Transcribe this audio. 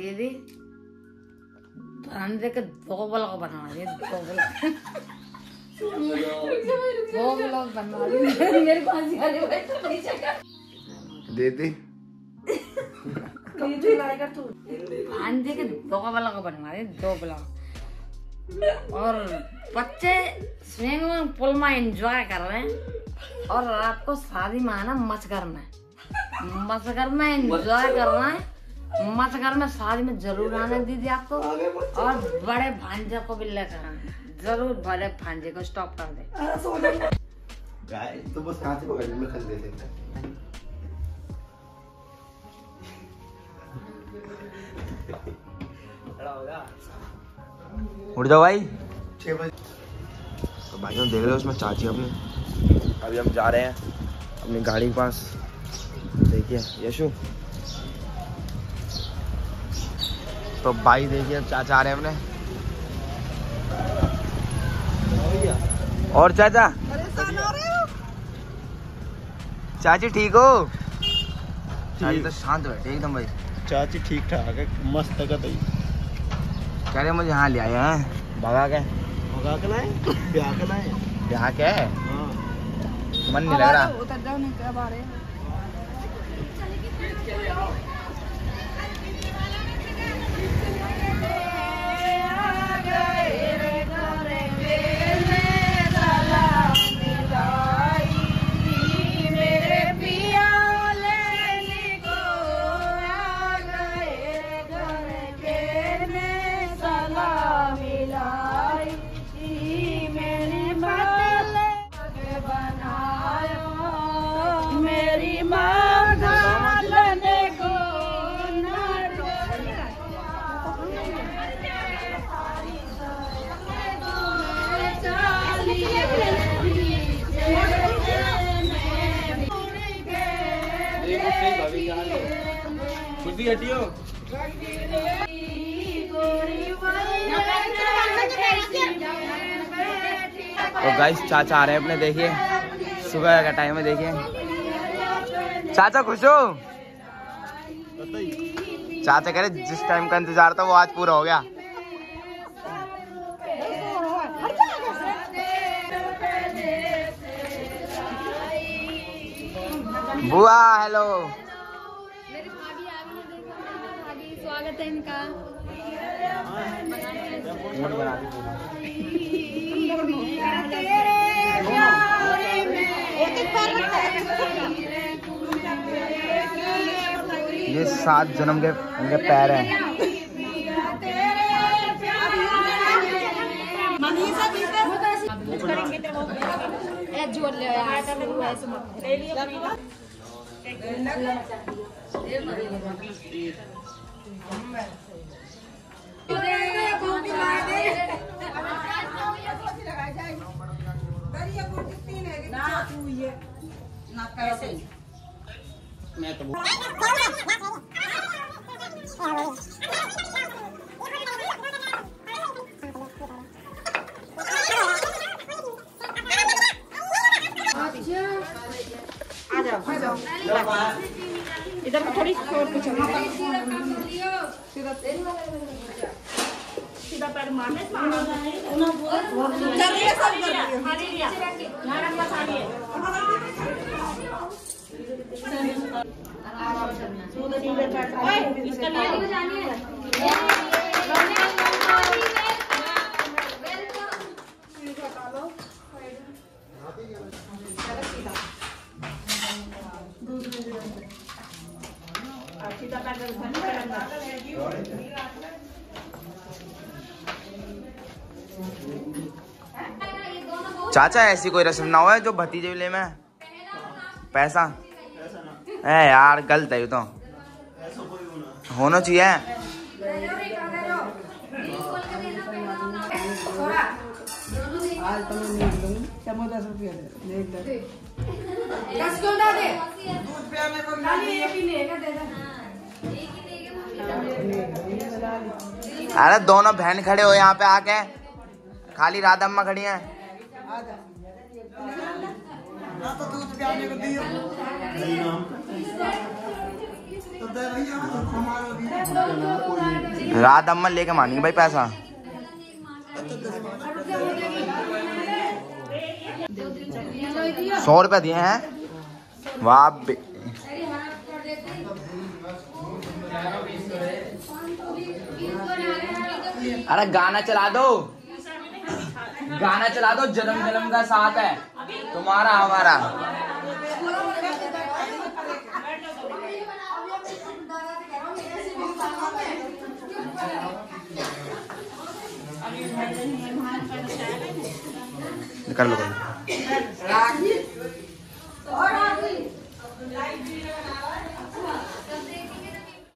दीदी बरामदे के 2 ब्लॉक बना दिए, 2 ब्लॉक 2 ब्लॉक बना दिए। मेरे को हंसी आ रही है दीदी बरामदे के 2 ब्लॉक बनवा दिए, 2 ब्लॉक। और बच्चे स्विमिंग पूल में एंजॉय कर रहे हैं और रात को शादी में आना मचगर में एंजॉय करना है। मचगर में शादी में जरूर आना दीदी आपको, और बड़े भांजे को भी लेकर आना जरूर। बड़े भांजे को स्टॉप कर दे। तो बस हाथ से पकड़ में खल दे देते। उठ जाओ भाई। 6 बजे। तो भाइयों देख रहे हो उसमें चाची अपनी। अभी हम जा रहे हैं अपनी गाड़ी के पास। देखिए यशु, तो भाई देखिए चाचा आ रहे हैं अपने। और चाचा, चाची ठीक हो? चाची तो शांत बैठे एकदम भाई। चाची ठीक ठाक है, मस्त है। कह रहे मुझे यहाँ ले आए हैं भगा के। ब्याह करना है। ब्याह क्या है? हाँ। मन नहीं लग रहा। उतर जाओ, नहीं कब आ रहे हैं। हटियो। तो गाइस चाचा आ रहे हैं अपने। देखिए सुबह का टाइम है। देखिए चाचा खुश हो? चाचा कह रहे जिस टाइम का इंतजार था वो आज पूरा हो गया। बुआ हेलो। स्वागत है इनका। ये 7 जन्म के उनके पैर हैं। इधर थोड़ी छोड़ के चलो। सीधा पैर मारने चाचा ऐसी कोई रस्म ना हो जो भतीजे ले में पैसा है यार, गलत है ये तो। होना चाहिए। अरे दोनों बहन खड़े हो यहाँ पे आके, खाली राधा अम्मा खड़ी हैं। रात अम्मा लेके मानेंगे भाई पैसा। 100 रुपया दिए हैं। वाह अरे गाना चला दो, गाना चला दो। जन्म जन्म का साथ है तुम्हारा हमारा। कर लो।